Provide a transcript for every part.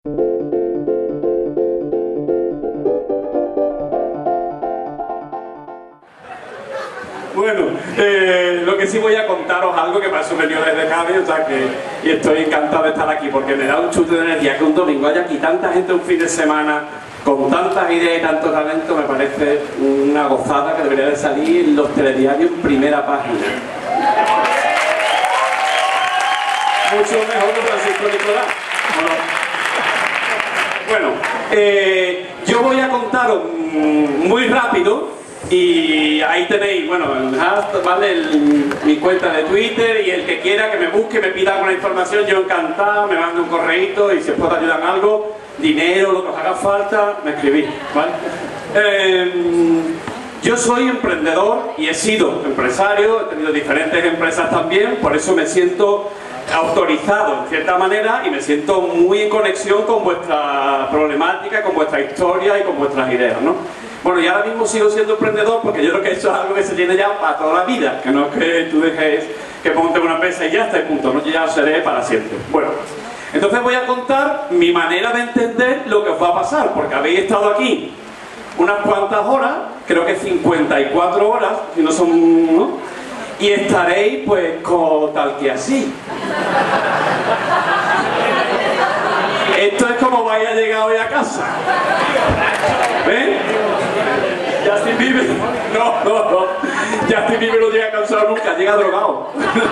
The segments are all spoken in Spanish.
Bueno, lo que sí voy a contaros algo que me ha venido desde Cádiz, o sea que y estoy encantado de estar aquí porque me da un chute de energía que un domingo haya aquí tanta gente un fin de semana con tantas ideas y tanto talento. Me parece una gozada que debería de salir en los telediarios en primera página. Mucho mejor que Francisco Nicolás. Bueno, yo voy a contaros muy rápido. Y ahí tenéis, bueno, el hashtag, ¿vale? Mi cuenta de Twitter, y el que quiera que me busque, me pida alguna información, yo encantado, me mando un correíto y si os puedo ayudar en algo, dinero, lo que os haga falta, me escribís, ¿vale? Yo soy emprendedor y he sido empresario, he tenido diferentes empresas también, por eso me siento autorizado en cierta manera y me siento muy en conexión con vuestra problemática, con vuestra historia y con vuestras ideas, ¿no? Bueno, y ahora mismo sigo siendo emprendedor porque yo creo que eso es algo que se tiene ya para toda la vida, que no es que tú dejes que monte una empresa y ya está, y punto, no, yo ya lo seré para siempre. Bueno, entonces voy a contar mi manera de entender lo que os va a pasar, porque habéis estado aquí unas cuantas horas, creo que 54 horas, si no son, ¿no? Y estaréis pues tal que así. Esto es como vais a llegar hoy a casa. ¿Ven? Justin Bieber, no, Justin Bieber no llega cansado nunca, llega drogado.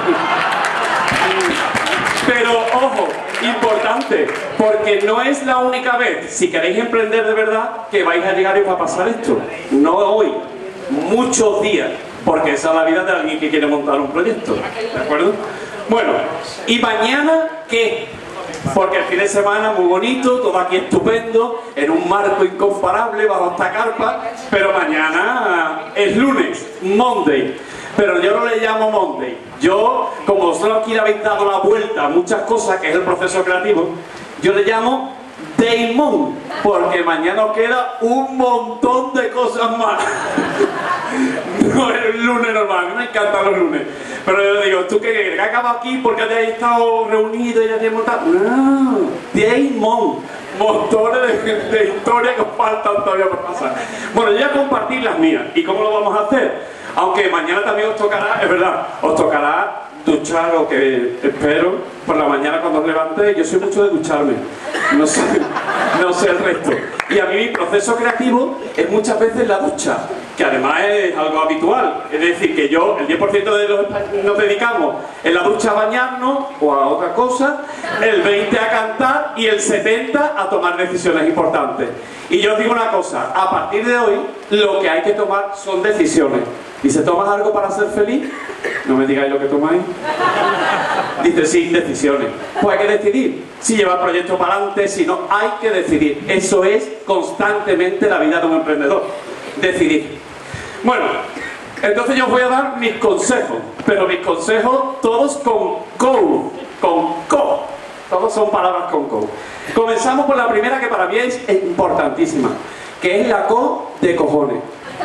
Pero, ojo, importante, porque no es la única vez, si queréis emprender de verdad, que vais a llegar y os va a pasar esto. No hoy, muchos días, porque esa es la vida de alguien que quiere montar un proyecto, ¿de acuerdo? Bueno, ¿y mañana qué? Porque el fin de semana muy bonito, todo aquí estupendo, en un marco incomparable bajo esta carpa, pero mañana es lunes, Monday. Pero yo no le llamo Monday. Yo, como vosotros aquí le habéis dado la vuelta a muchas cosas, que es el proceso creativo, yo le llamo Daymon, porque mañana os queda un montón de cosas más. No es el lunes normal, a mí me encantan los lunes. Pero yo le digo, ¿tú qué acabas aquí porque te has estado reunido y ya te has montado? No, Daymon, montones de historias que os faltan todavía por pasar. Bueno, yo voy a compartir las mías. ¿Y cómo lo vamos a hacer? Aunque mañana también os tocará, es verdad, os tocará duchar, o que espero, por la mañana cuando os levantéis. Yo soy mucho de ducharme, no sé el resto. Y a mí mi proceso creativo es muchas veces la ducha, que además es algo habitual. Es decir, que yo, el 10% de los nos dedicamos en la ducha a bañarnos o a otra cosa, el 20% a cantar y el 70% a tomar decisiones importantes. Y yo os digo una cosa, a partir de hoy lo que hay que tomar son decisiones. Dice, ¿tomas algo para ser feliz? No me digáis lo que tomáis. Dice, sí, decisiones. Pues hay que decidir. Si lleva el proyecto para adelante, si no, hay que decidir. Eso es constantemente la vida de un emprendedor. Decidir. Bueno, entonces yo os voy a dar mis consejos. Pero mis consejos todos con co. Con co. Todos son palabras con co. Comenzamos por la primera, que para mí es importantísima, que es la co de cojones.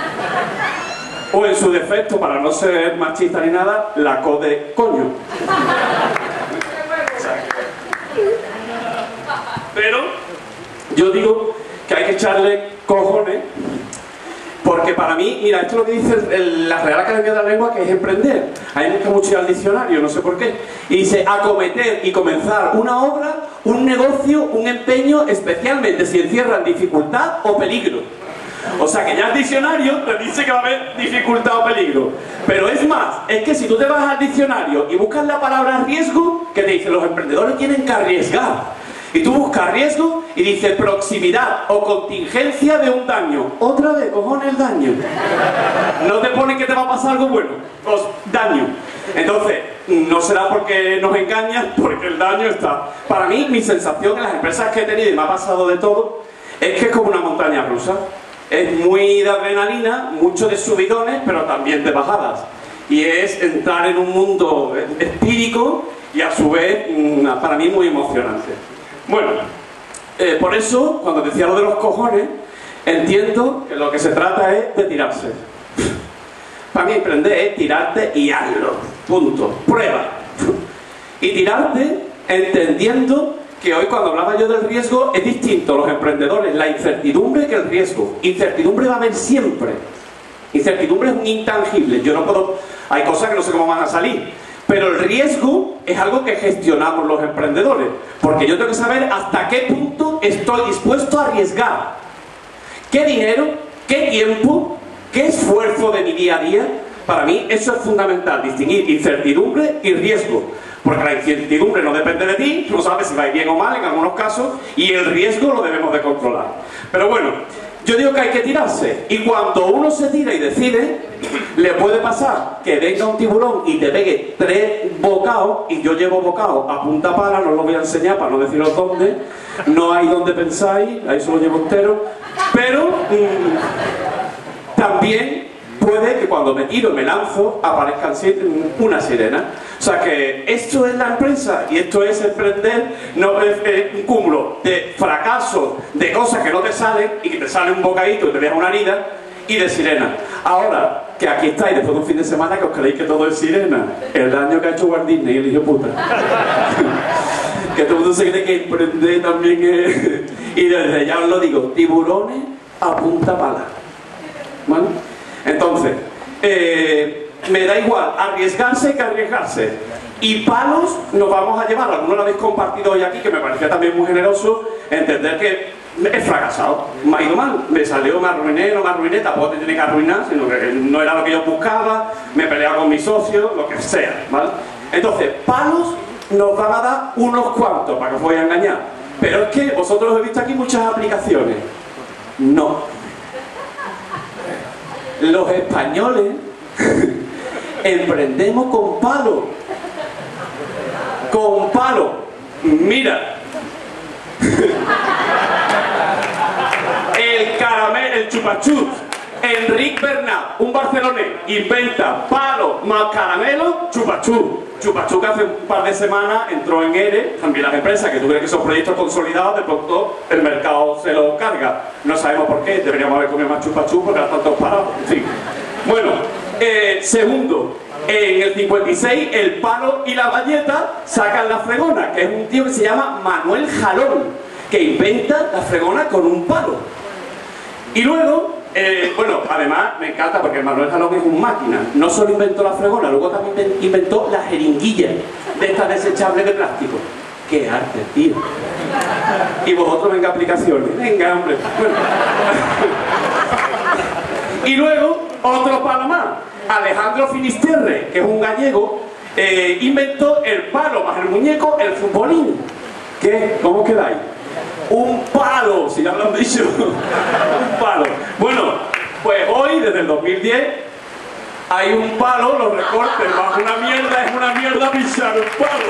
O en su defecto, para no ser machista ni nada, la co de coño. Pero yo digo que hay que echarle cojones, porque para mí, mira, esto es lo que dice la Real Academia de la Lengua, que es emprender. Hay mucho ir al diccionario, no sé por qué. Y dice, acometer y comenzar una obra, un negocio, un empeño, especialmente si encierran dificultad o peligro. O sea que ya el diccionario te dice que va a haber dificultad o peligro. Pero es más, es que si tú te vas al diccionario y buscas la palabra riesgo, que te dice los emprendedores tienen que arriesgar. Y tú buscas riesgo y dice proximidad o contingencia de un daño. Otra vez, cojones, el daño. No te pone que te va a pasar algo bueno, pues daño. Entonces, no será porque nos engañan, porque el daño está. Para mí, mi sensación en las empresas que he tenido, y me ha pasado de todo, es que es como una montaña rusa. Es muy de adrenalina, mucho de subidones, pero también de bajadas. Y es entrar en un mundo empírico y a su vez, para mí, muy emocionante. Bueno, por eso, cuando decía lo de los cojones, entiendo que lo que se trata es de tirarse. Para mí emprender es tirarte y hazlo. Punto. Prueba. Y tirarte entendiendo que hoy cuando hablaba yo del riesgo es distinto los emprendedores, la incertidumbre que el riesgo. Incertidumbre va a haber siempre. Incertidumbre es un intangible. Yo no puedo, hay cosas que no sé cómo van a salir. Pero el riesgo es algo que gestionamos los emprendedores. Porque yo tengo que saber hasta qué punto estoy dispuesto a arriesgar. ¿Qué dinero? ¿Qué tiempo? ¿Qué esfuerzo de mi día a día? Para mí eso es fundamental, distinguir incertidumbre y riesgo. Porque la incertidumbre no depende de ti, tú no sabes si va a ir bien o mal en algunos casos, y el riesgo lo debemos de controlar. Pero bueno, yo digo que hay que tirarse, y cuando uno se tira y decide, le puede pasar que venga un tiburón y te pegue 3 bocados, y yo llevo bocados a punta pala, no os lo voy a enseñar para no deciros dónde, no hay donde pensáis, ahí solo llevo entero, pero también puede que cuando me tiro y me lanzo aparezcan una sirena. O sea que esto es la empresa y esto es emprender, no es un cúmulo de fracasos, de cosas que no te salen y que te sale un bocadito y te deja una herida, y de sirena. Ahora que aquí estáis después de un fin de semana que os creéis que todo es sirena, el daño que ha hecho Walt Disney, el hijo puta. Que todo el mundo se cree que emprender también es... Y desde ya os lo digo, tiburones a punta pala. ¿Vale? Entonces, me da igual arriesgarse que arriesgarse. Y palos nos vamos a llevar, algunos lo habéis compartido hoy aquí, que me parecía también muy generoso, entender que he fracasado, me ha ido mal, me salió, me arruiné, no me arruiné, tampoco te tiene que arruinar, sino que no era lo que yo buscaba, me he peleado con mis socios, lo que sea, ¿vale? Entonces, palos nos van a dar unos cuantos, para que os voy a engañar. Pero es que vosotros habéis visto aquí muchas aplicaciones. No. Los españoles emprendemos con palo. Con palo. Mira. El caramelo, el chupachut. Enric Bernat, un barcelonés, inventa palo más caramelo, chupachut. Chupachut, que hace un par de semanas entró en ERE, también las empresas que tú crees que son proyectos consolidados, de pronto el mercado se los carga. No sabemos por qué, deberíamos haber comido más chupachut porque ahora están todos parados, en fin. Bueno, segundo, en el 56 el palo y la bayeta sacan la fregona, que es un tío que se llama Manuel Jalón, que inventa la fregona con un palo. Y luego, bueno, además me encanta porque Manuel Jalón es un máquina. No solo inventó la fregona, luego también inventó la jeringuilla de estas desechables de plástico. ¡Qué arte, tío! Y vosotros venga aplicaciones. Venga, hombre. Bueno. Y luego, otro palo más. Alejandro Finisterre, que es un gallego, inventó el palo más el muñeco, el futbolín. ¿Qué? ¿Cómo quedáis? Un palo, si ya me lo han dicho. Un palo. Bueno, pues hoy, desde el 2010, hay un palo, los recortes, más una mierda, es una mierda pisar un palo.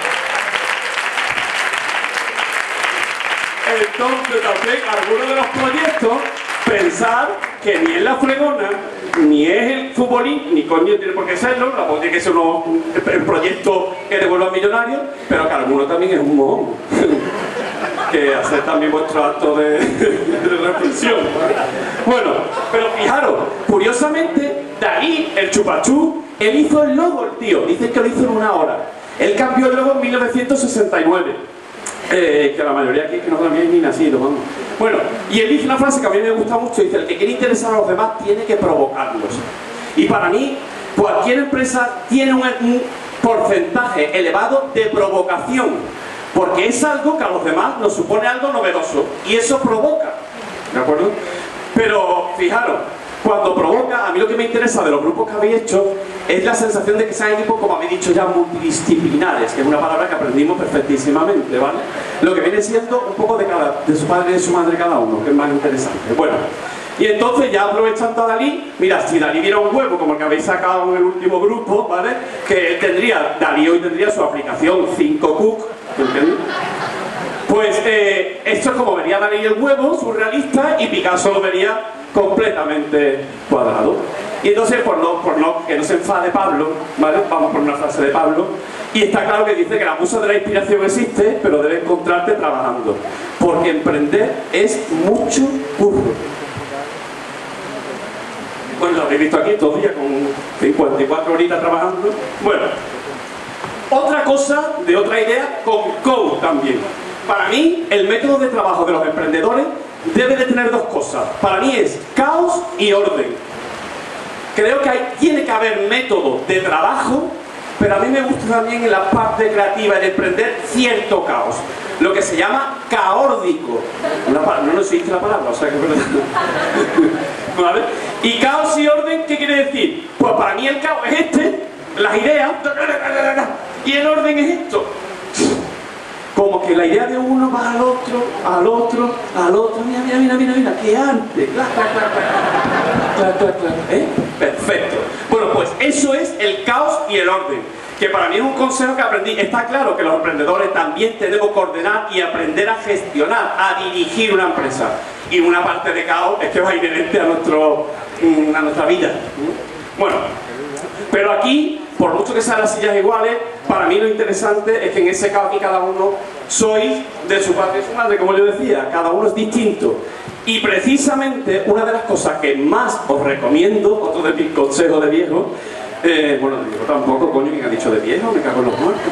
Entonces también, algunos de los proyectos, pensar que ni es la fregona, ni es el futbolín, ni coño tiene por qué serlo, tampoco tiene que ser el proyecto que devuelva a millonarios, pero que alguno también es un mojón. Que hacer también vuestro acto de reflexión. Bueno, pero fijaros, curiosamente, Dalí, el chupachú, él hizo el logo, el tío, dicen que lo hizo en 1 hora. Él cambió el logo en 1969. Que la mayoría aquí que no habían ni nacido, vamos. Bueno, y él dice una frase que a mí me gusta mucho, dice: el que quiere interesar a los demás tiene que provocarlos. Y para mí, cualquier empresa tiene un porcentaje elevado de provocación, porque es algo que a los demás nos supone algo novedoso, y eso provoca, ¿de acuerdo? Pero fijaros, cuando provoca, a mí lo que me interesa de los grupos que habéis hecho es la sensación de que sean equipos, como habéis dicho ya, multidisciplinares, que es una palabra que aprendimos perfectísimamente, ¿vale? Lo que viene siendo un poco de su padre y de su madre cada uno, que es más interesante. Bueno, y entonces ya aprovechando a Dalí, mira, si Dalí diera un huevo como el que habéis sacado en el último grupo, ¿vale? Que tendría, Dalí hoy tendría su aplicación 5Cook, ¿entendés? Pues esto es como vería Dalí el huevo, surrealista, y Picasso lo vería completamente cuadrado. Y entonces, que no se enfade Pablo, ¿vale? Vamos por una frase de Pablo, y está claro que dice que la musa de la inspiración existe, pero debe encontrarte trabajando, porque emprender es mucho curro. Bueno, lo habéis visto aquí todo el día con 54 horitas trabajando. Bueno, otra cosa de otra idea con Code también. Para mí, el método de trabajo de los emprendedores debe de tener dos cosas. Para mí es caos y orden. Creo que tiene que haber método de trabajo, pero a mí me gusta también en la parte creativa de emprender cierto caos. Lo que se llama caórdico. No existe la palabra, o sea que es verdad. ¿Vale? Y caos y orden, ¿qué quiere decir? Pues para mí el caos es las ideas, y el orden es esto. Como que la idea de uno va al otro, al otro, al otro. Mira, qué arte. Perfecto. Bueno, pues eso es el caos y el orden. Que para mí es un consejo que aprendí. Está claro que los emprendedores también tenemos que ordenar y aprender a gestionar, a dirigir una empresa. Y una parte de caos es que va inherente a nuestra vida. Bueno, pero aquí, por mucho que sean las sillas iguales, para mí lo interesante es que en ese caos aquí cada uno sois de su padre y su madre, como yo decía, cada uno es distinto. Y precisamente una de las cosas que más os recomiendo, otro de mis consejos de viejo, bueno, de viejo tampoco, coño, ¿quién ha dicho de viejo? Me cago en los muertos.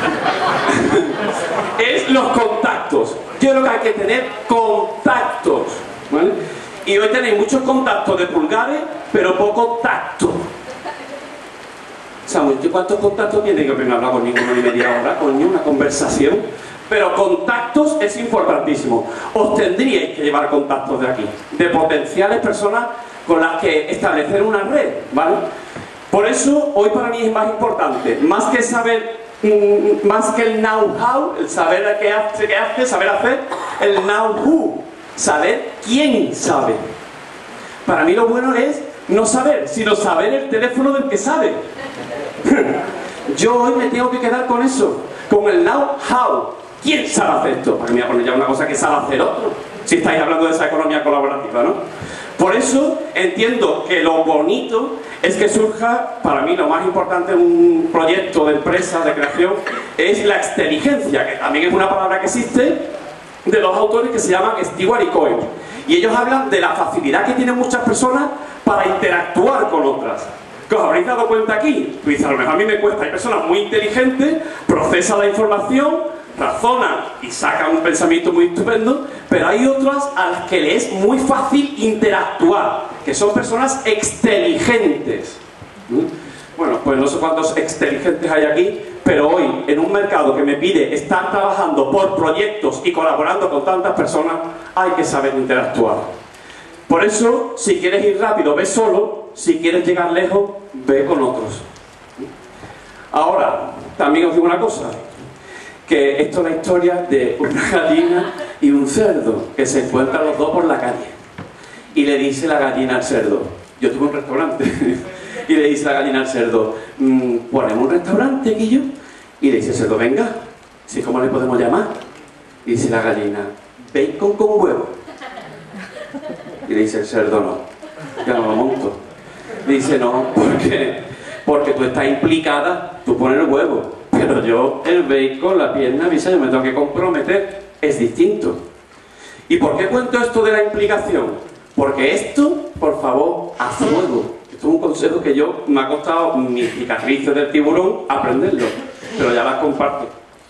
Es los contactos. Yo creo que hay que tener contactos, ¿vale? Y hoy tenéis muchos contactos de pulgares, pero poco tacto. Samuel, ¿cuántos contactos tiene? Que no he hablado con ninguno ni media hora, coño, una conversación. Pero contactos es importantísimo. Os tendríais que llevar contactos de aquí, de potenciales personas con las que establecer una red, ¿vale? Por eso, hoy para mí es más importante, más que saber, más que el know-how, el saber qué hace, saber hacer, el know-who, saber quién sabe. Para mí lo bueno es no saber, sino saber el teléfono del que sabe. Yo hoy me tengo que quedar con eso, con el know-how. ¿Quién sabe hacer esto? Porque me voy a poner ya una cosa que sabe hacer otro, si estáis hablando de esa economía colaborativa, ¿no? Por eso entiendo que lo bonito es que surja, para mí lo más importante en un proyecto de empresa, de creación, es la exteligencia, que también es una palabra que existe de los autores que se llaman Stewart y Cohen. Y ellos hablan de la facilidad que tienen muchas personas para interactuar con otras. ¿Que os habréis dado cuenta aquí? Tú dices, a lo mejor a mí me cuesta. Hay personas muy inteligentes, procesan la información, razonan y sacan un pensamiento muy estupendo, pero hay otras a las que les es muy fácil interactuar, que son personas exteligentes. Bueno, pues no sé cuántos exteligentes hay aquí, pero hoy, en un mercado que me pide estar trabajando por proyectos y colaborando con tantas personas, hay que saber interactuar. Por eso, si quieres ir rápido, ve solo. Si quieres llegar lejos, ve con otros. Ahora, también os digo una cosa, que esto es la historia de una gallina y un cerdo que se encuentran los dos por la calle. Y le dice la gallina al cerdo, yo tuve un restaurante, y le dice la gallina al cerdo, ¿ponemos un restaurante aquí yo? Y le dice el cerdo, venga, ¿sí, cómo le podemos llamar? Y dice la gallina, bacon con huevo. Y le dice el cerdo, no, ya no lo monto. Dice, no, porque tú estás implicada, tú pones el huevo, pero yo el bacon, la pierna, yo me tengo que comprometer, es distinto. ¿Y por qué cuento esto de la implicación? Porque esto, por favor, a fuego. Esto es un consejo que me ha costado mis cicatrices del tiburón aprenderlo, pero ya las comparto.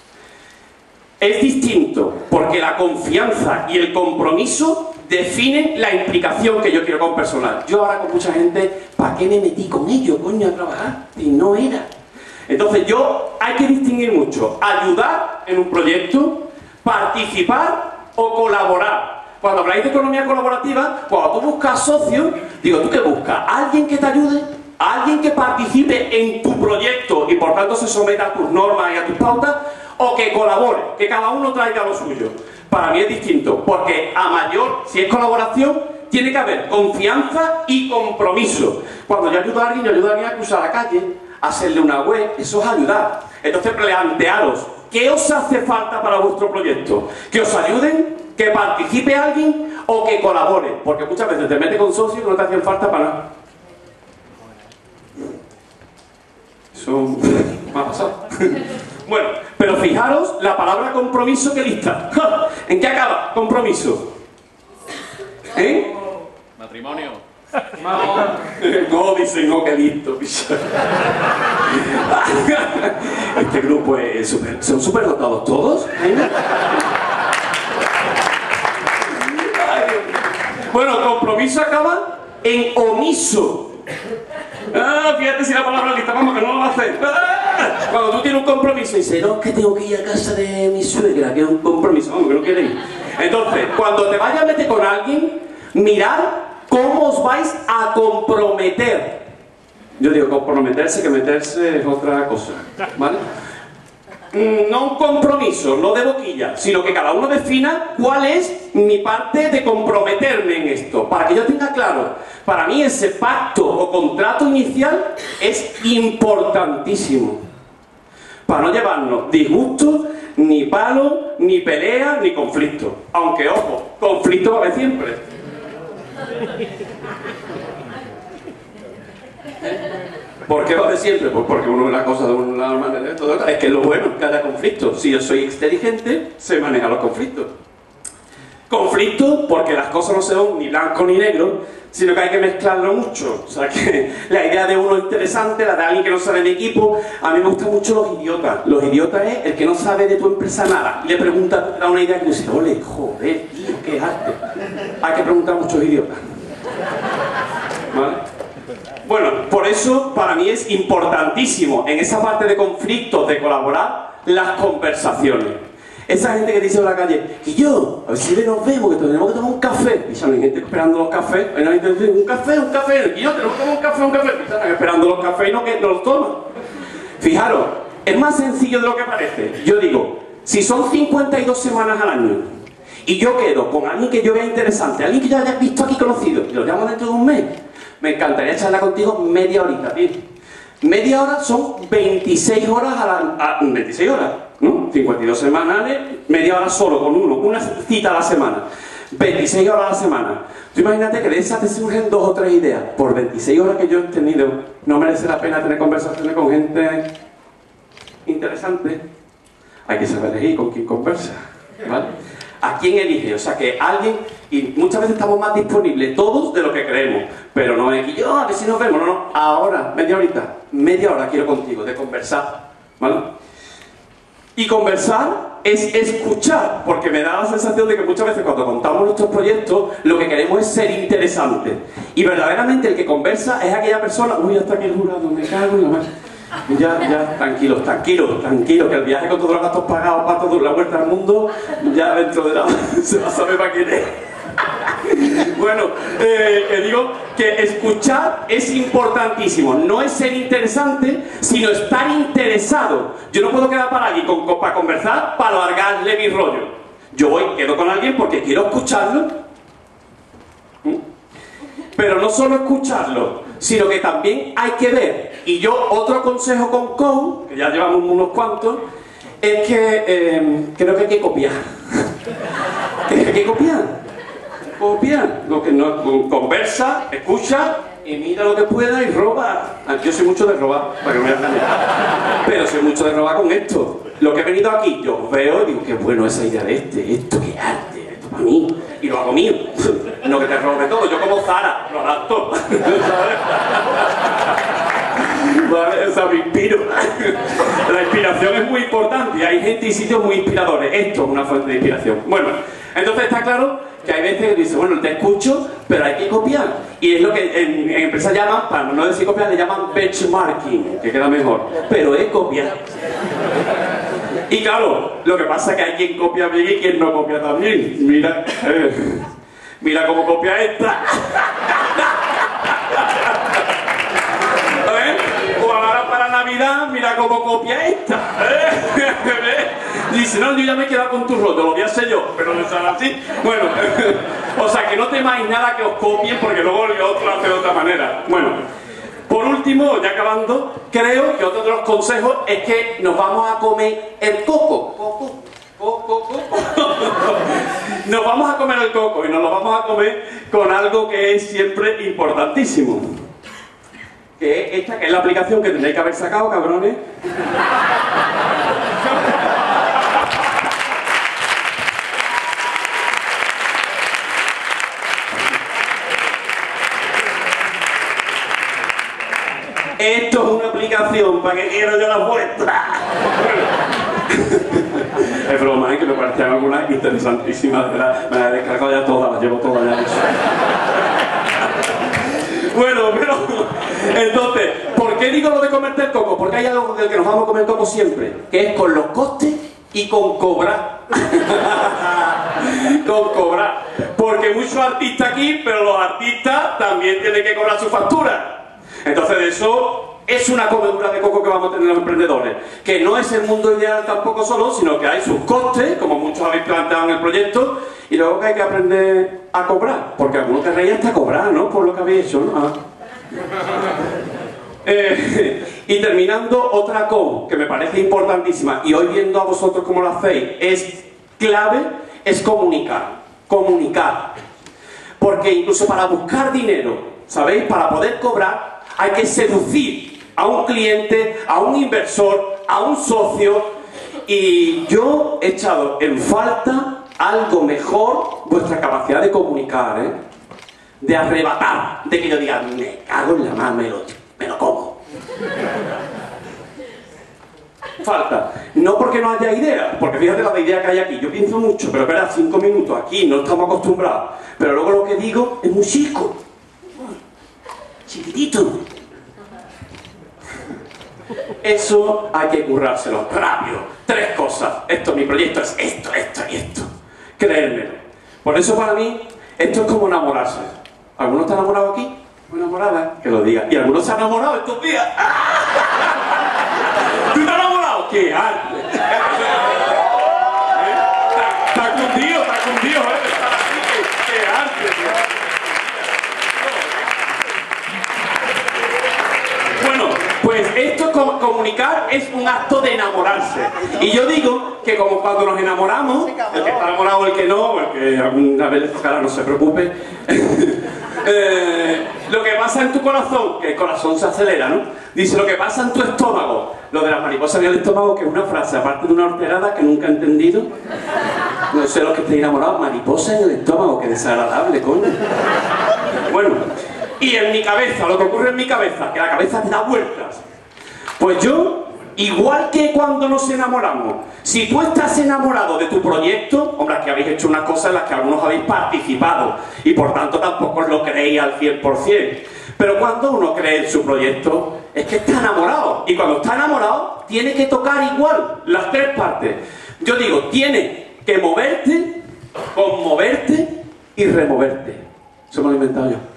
Es distinto, porque la confianza y el compromiso definen la implicación que yo quiero con personal. Yo ahora con mucha gente, ¿para qué me metí con ellos, coño, a trabajar? Y no era. Entonces hay que distinguir mucho. Ayudar en un proyecto, participar o colaborar. Cuando habláis de economía colaborativa, cuando tú buscas socios, digo, ¿tú qué buscas? ¿Alguien que te ayude? ¿Alguien que participe en tu proyecto y por tanto se someta a tus normas y a tus pautas? ¿O que colabore? Que cada uno traiga lo suyo. Para mí es distinto, porque a mayor, si es colaboración, tiene que haber confianza y compromiso. Cuando yo ayudo a alguien a cruzar la calle, a hacerle una web, eso es ayudar. Entonces plantearos, ¿qué os hace falta para vuestro proyecto? ¿Que os ayuden? ¿Que participe alguien? ¿O que colabore? Porque muchas veces te metes con socios y no te hacen falta para nada. Eso me ha pasado. Bueno, pero fijaros la palabra compromiso que lista. ¿En qué acaba? Compromiso. ¿Eh? Matrimonio. No, dicen, no, que listo. Este grupo es son superdotados todos. ¿Eh? Bueno, compromiso acaba en omiso. Fíjate si la palabra lista, vamos, que no lo va a hacer. Cuando tú tienes un compromiso y dices, no, es que tengo que ir a casa de mi suegra, que es un compromiso, vamos, que no quiere ir. Entonces, cuando te vayas a meter con alguien, mirad cómo os vais a comprometer. Yo digo, comprometerse, que meterse es otra cosa, ¿vale? No un compromiso, no de boquilla, sino que cada uno defina cuál es mi parte de comprometerme en esto, para que yo tenga claro. Para mí ese pacto o contrato inicial es importantísimo, para no llevarnos disgustos, ni palos, ni peleas, ni conflictos. Aunque, ojo, conflicto va a haber siempre. ¿Por qué va a haber siempre? Pues porque uno ve la cosa de una manera de otra. Es que es lo bueno, que haya conflicto. Si yo soy inteligente, sé manejar los conflictos. Conflicto porque las cosas no son ni blanco ni negro, sino que hay que mezclarlo mucho. O sea que la idea de uno es interesante, la de alguien que no sabe de equipo. A mí me gustan mucho los idiotas. Los idiotas es el que no sabe de tu empresa nada y le pregunta, te da una idea que dice, ole, joder, tío, qué arte. Hay que preguntar a muchos idiotas. ¿Vale? Bueno, por eso para mí es importantísimo en esa parte de conflictos, de colaborar, las conversaciones. Esa gente que dice en la calle, y yo, a ver si nos vemos, que tenemos que tomar un café. Y salen gente esperando los cafés, hay gente que dice, un café, y yo, tenemos que tomar un café. Y están esperando los cafés y no los toman. Fijaros, es más sencillo de lo que parece. Yo digo, si son 52 semanas al año, y yo quedo con alguien que yo vea interesante, alguien que ya hayas visto aquí conocido, y lo llamo dentro de un mes, me encantaría charlar contigo media horita, tío. Media hora son 26 horas 26 horas, ¿no? 52 semanales, media hora solo con uno, una cita a la semana. 26 horas a la semana. Tú imagínate que de esas te surgen 2 o 3 ideas. Por 26 horas que yo he tenido, no merece la pena tener conversaciones con gente interesante. Hay que saber elegir con quién conversa, ¿vale? ¿A quién elige? O sea que alguien, y muchas veces estamos más disponibles todos de lo que creemos, pero no es que yo, a ver si nos vemos, no, ahora, media hora quiero contigo, de conversar, ¿vale? Y conversar es escuchar, porque me da la sensación de que muchas veces cuando contamos nuestros proyectos, lo que queremos es ser interesantes. Y verdaderamente el que conversa es aquella persona, uy, hasta aquí el jurado, me cago en la madre. Ya, tranquilos, que el viaje con todos los gastos pagados para toda la vuelta al mundo, ya dentro de nada se va a saber para quién es. Bueno, que digo que escuchar es importantísimo, no es ser interesante, sino estar interesado. Yo no puedo quedar para alguien para conversar, para alargarle mi rollo. Yo quedo con alguien porque quiero escucharlo. Pero no solo escucharlo, sino que también hay que ver. Y yo, otro consejo con Cow, que ya llevamos unos cuantos, es que creo que hay que copiar. Creo que hay que copiar. Lo que no, conversa, escucha y mira lo que pueda y roba. Yo soy mucho de robar, para que me hagan. Pero soy mucho de robar con esto. Lo que he venido aquí, yo veo y digo, qué bueno esa idea de esto qué arte, esto para mí. Y lo hago mío. No que te robe todo, yo como Zara, lo adapto. ¿Vale? O sea, me inspiro. La inspiración es muy importante y hay gente y sitios muy inspiradores. Esto es una fuente de inspiración. Bueno, entonces está claro que hay veces que dice, bueno, te escucho, pero hay que copiar. Y es lo que en empresas llaman, para no decir copiar, le llaman benchmarking, que queda mejor. Pero es copiar. Y claro, lo que pasa es que hay quien copia bien y quien no copia también. Mira cómo copia esta. O ahora para Navidad, mira cómo copia esta. Dice, no, yo ya me he quedado con tu rollo, lo voy a hacer yo, pero no sale así. Bueno, o sea que no temáis nada que os copien porque luego el otro lo hace de otra manera. Bueno, por último, ya acabando, creo que otro de los consejos es que nos vamos a comer el coco. Nos vamos a comer el coco y nos lo vamos a comer con algo que es siempre importantísimo. Que es esta, que es la aplicación que tendréis que haber sacado, cabrones. Esto es una aplicación, ¿para qué quiero yo la muestra? Es broma, que me parecían algunas interesantísimas, ¿verdad? Me las he descargado ya todas, las llevo todas ya. Bueno, pero entonces, ¿por qué digo lo de comerte el coco? Porque hay algo del que nos vamos a comer coco siempre, que es con los costes y con cobrar. Con cobrar. Porque muchos artistas aquí, pero los artistas también tienen que cobrar su factura. Entonces eso es una comedura de coco que vamos a tener los emprendedores. Que no es el mundo ideal tampoco solo, sino que hay sus costes, como muchos habéis planteado en el proyecto, y luego que hay que aprender a cobrar. Porque algunos querréis hasta cobrar, ¿no? Por lo que habéis hecho, ¿no? Y terminando, otra cosa que me parece importantísima, y hoy viendo a vosotros cómo lo hacéis, es clave, es comunicar. Comunicar. Porque incluso para buscar dinero, ¿sabéis? Para poder cobrar, hay que seducir a un cliente, a un inversor, a un socio, y yo he echado en falta algo mejor vuestra capacidad de comunicar, ¿eh? De arrebatar, de que yo diga, me cago en la mano, me lo como. Falta. No porque no haya ideas, porque fíjate la idea que hay aquí. Yo pienso mucho, pero espera, 5 minutos aquí, no estamos acostumbrados. Pero luego lo que digo es muy chico. Chiquitito. Eso hay que currárselo rápido. 3 cosas. Mi proyecto es esto, esto y esto. Créanmelo. Por eso para mí, esto es como enamorarse. ¿Alguno está enamorado aquí? ¿O enamorada? Que lo diga. ¿Y algunos se han enamorado estos días? ¿Tú te has enamorado? ¡Qué arte! Está cundido, estar aquí, ¡qué arte! Bueno, pues esto comunicar es un acto de enamorarse. Y yo digo que como cuando nos enamoramos, el que está enamorado, el que no, el que alguna vez le tocará, no se preocupe. Lo que pasa en tu corazón, que el corazón se acelera, ¿no? Dice, lo que pasa en tu estómago. Lo de las mariposas en el estómago, que es una frase, aparte de una horterada que nunca he entendido. No sé los que estéis enamorados, mariposas en el estómago, qué desagradable, coño. Bueno, y en mi cabeza, lo que ocurre en mi cabeza, que la cabeza te da vueltas. Pues yo, igual que cuando nos enamoramos, si tú estás enamorado de tu proyecto, hombre, que habéis hecho unas cosas en las que algunos habéis participado y por tanto tampoco os lo creéis al 100%. Pero cuando uno cree en su proyecto, es que está enamorado. Y cuando está enamorado, tiene que tocar igual las 3 partes. Yo digo, tiene que moverte, conmoverte y removerte. Eso me lo he inventado yo.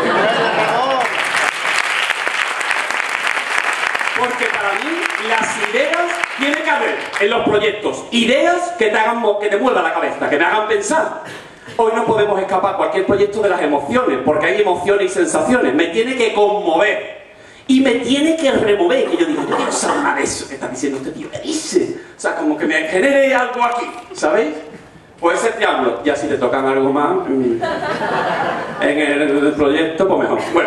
Porque para mí las ideas tiene que haber en los proyectos. Ideas que te hagan, que te muevan la cabeza, que te hagan pensar. Hoy no podemos escapar cualquier proyecto de las emociones, porque hay emociones y sensaciones. Me tiene que conmover y me tiene que remover. Que yo digo, yo quiero saber nada de eso que está diciendo este tío. ¿Qué dice? O sea, como que me genere algo aquí, ¿sabéis? Pues ese triángulo. Ya si te tocan algo más en el proyecto, pues mejor. Bueno.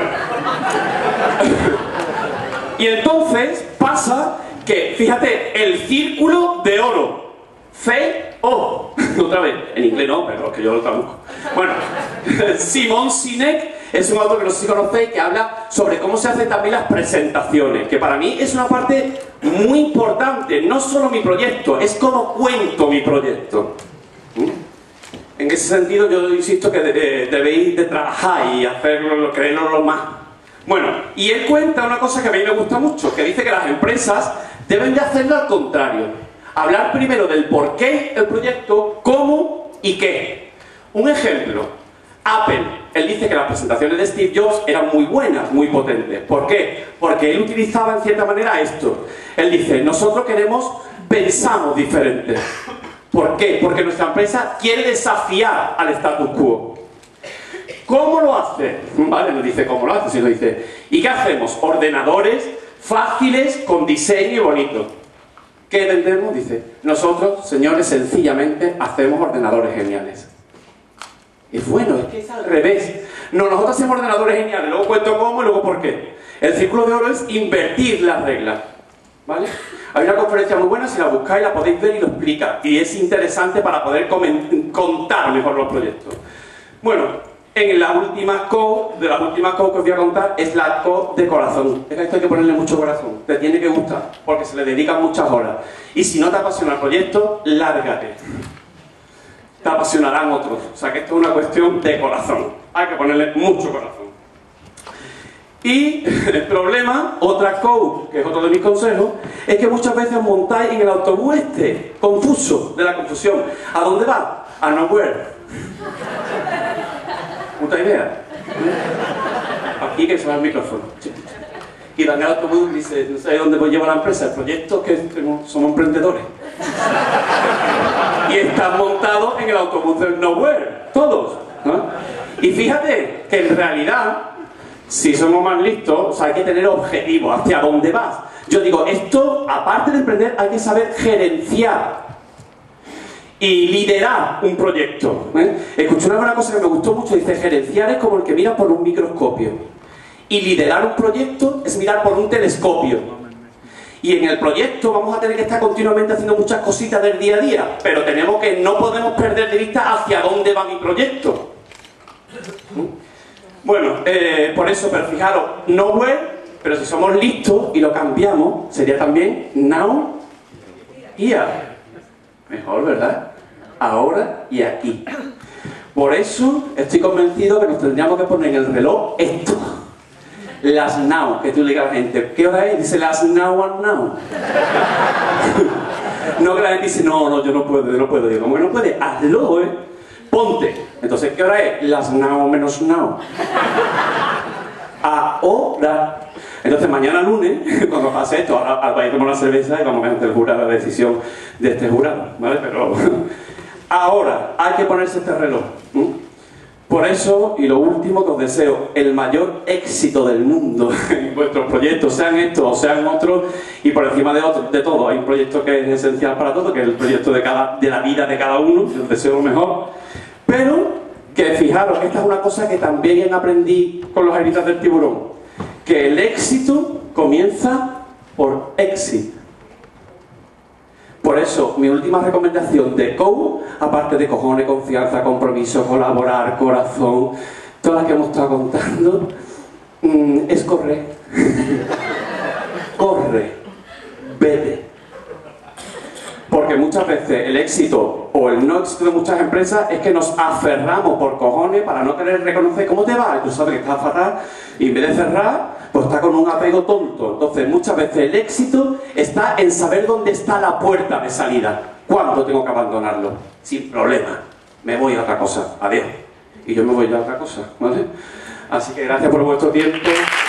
Y entonces pasa que, fíjate, el círculo de oro. C-O. Otra vez. En inglés no, pero que yo lo traduzco. Bueno, Simon Sinek es un autor que no sé si conocéis, que habla sobre cómo se hacen también las presentaciones, que para mí es una parte muy importante. No solo mi proyecto, es cómo cuento mi proyecto. En ese sentido yo insisto que debéis de trabajar y hacerlo, creerlo más. Bueno, y él cuenta una cosa que a mí me gusta mucho, que dice que las empresas deben de hacerlo al contrario. Hablar primero del por qué el proyecto, cómo y qué. Un ejemplo, Apple. Él dice que las presentaciones de Steve Jobs eran muy buenas, muy potentes. ¿Por qué? Porque él utilizaba en cierta manera esto. Él dice, nosotros pensamos diferente. ¿Por qué? Porque nuestra empresa quiere desafiar al status quo. ¿Cómo lo hace? Vale, no dice cómo lo hace, sino dice, ¿y qué hacemos? Ordenadores fáciles, con diseño y bonito. ¿Qué vendemos? Dice, nosotros, señores, sencillamente hacemos ordenadores geniales. Es bueno, es que es al revés. No, nosotros hacemos ordenadores geniales, luego cuento cómo y luego por qué. El círculo de oro es invertir las reglas. ¿Vale? Hay una conferencia muy buena, si la buscáis la podéis ver y lo explica. Y es interesante para poder contar mejor los proyectos. Bueno, en la última code, de las últimas codes que os voy a contar, es la code de corazón. Es que a esto hay que ponerle mucho corazón, te tiene que gustar, porque se le dedican muchas horas. Y si no te apasiona el proyecto, lárgate. Te apasionarán otros. O sea que esto es una cuestión de corazón. Hay que ponerle mucho corazón. Y el problema, otra code, que es otro de mis consejos, es que muchas veces os montáis en el autobús confuso, de la confusión. ¿A dónde va? A nowhere. ¿Puta idea? Aquí que se va el micrófono. Y dan el autobús y dice, no sé dónde lleva la empresa, el proyecto que somos emprendedores. Y están montados en el autobús del nowhere, todos, ¿no? Y fíjate que en realidad, si somos más listos, o sea, hay que tener objetivos, hacia dónde vas. Yo digo, esto, aparte de emprender, hay que saber gerenciar y liderar un proyecto. Escuché una cosa que me gustó mucho, dice, gerenciar es como el que mira por un microscopio. Y liderar un proyecto es mirar por un telescopio. Y en el proyecto vamos a tener que estar continuamente haciendo muchas cositas del día a día, pero no podemos perder de vista hacia dónde va mi proyecto. Bueno, por eso, pero fijaros, nowhere, pero si somos listos y lo cambiamos, sería también now, here. Mejor, ¿verdad? Ahora y aquí. Por eso estoy convencido que nos tendríamos que poner en el reloj esto. Las now, que tú le digas a la gente, ¿qué hora es? Dice las now and now. No que la gente dice, no, yo no puedo. Digo, ¿cómo que no puede? Hazlo, ponte. Entonces, ¿qué hora es? Las now menos now. Ahora. Entonces, mañana lunes, cuando pase esto, ahora vais a tomar una cerveza y vamos a hacer la decisión de este jurado, ¿vale? Pero ahora hay que ponerse este reloj. Por eso, y lo último que os deseo, el mayor éxito del mundo en vuestros proyectos, sean estos o sean otros, y por encima de todo, hay un proyecto que es esencial para todo, que es el proyecto de la vida de cada uno, os deseo lo mejor, pero que fijaros, esta es una cosa que también aprendí con los heridas del tiburón, que el éxito comienza por éxito. Por eso, mi última recomendación de COU, aparte de cojones, confianza, compromiso, colaborar, corazón, todas las que hemos estado contando, es correr. Corre. Vete. Porque muchas veces el éxito o el no éxito de muchas empresas es que nos aferramos por cojones para no querer reconocer cómo te va. Y tú sabes que estás aferrado y en vez de cerrar, pues está con un apego tonto. Entonces muchas veces el éxito está en saber dónde está la puerta de salida. ¿Cuándo tengo que abandonarlo? Sin problema. Me voy a otra cosa. Adiós. Y yo me voy a otra cosa, ¿vale? Así que gracias por vuestro tiempo.